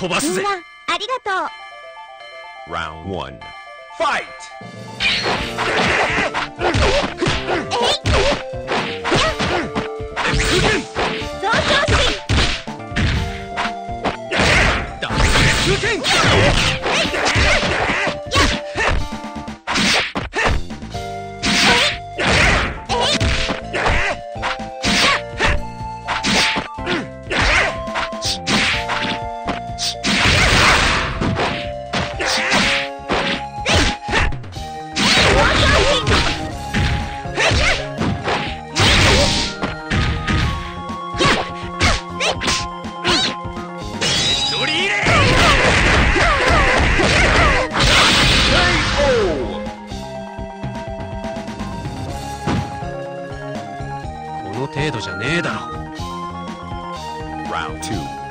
飛ばすぜ。 みんなありがとう。 Round 1 Fight! 増長心。 この程度じゃねえだろ。 Round 2